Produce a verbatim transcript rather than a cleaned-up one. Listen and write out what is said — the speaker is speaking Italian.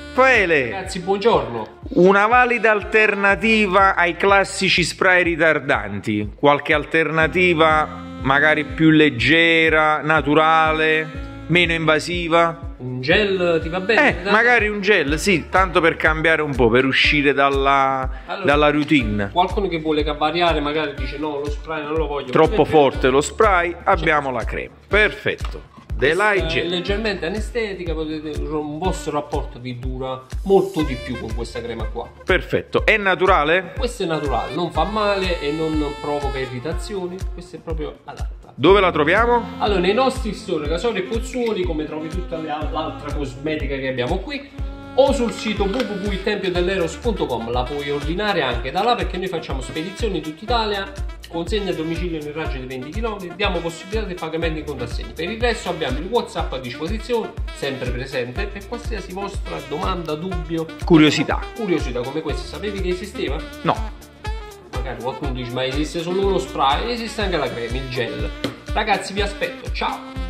Raffaele, Ragazzi, buongiorno. una valida alternativa ai classici spray ritardanti? Qualche alternativa magari più leggera, naturale, meno invasiva? Un gel ti va bene? Eh, magari un gel, sì, tanto per cambiare un po', per uscire dalla, Allora, dalla routine. Qualcuno che vuole variare magari dice no, lo spray non lo voglio. Troppo Perché forte lo spray, abbiamo la crema. Perfetto. Delay è Gel. leggermente anestetica, potete, un vostro rapporto vi dura molto di più con questa crema qua. Perfetto. È naturale? Questa è naturale, non fa male e non provoca irritazioni. Questa è proprio adatta. Dove la troviamo? Allora, nei nostri store Casori e Pozzuoli, come trovi tutta l'altra cosmetica che abbiamo qui, o sul sito w w w punto il tempio dell'eros punto com. La puoi ordinare anche da là, perché noi facciamo spedizioni in tutta Italia, consegna a domicilio nel raggio di venti chilometri, diamo possibilità di pagamento in conto assegno. Per il resto abbiamo il WhatsApp a disposizione, sempre presente, per qualsiasi vostra domanda, dubbio, Curiosità. curiosità come questa. Sapevi che esisteva? No. Magari qualcuno dice ma esiste solo lo spray, esiste anche la crema, il gel. Ragazzi, vi aspetto, ciao!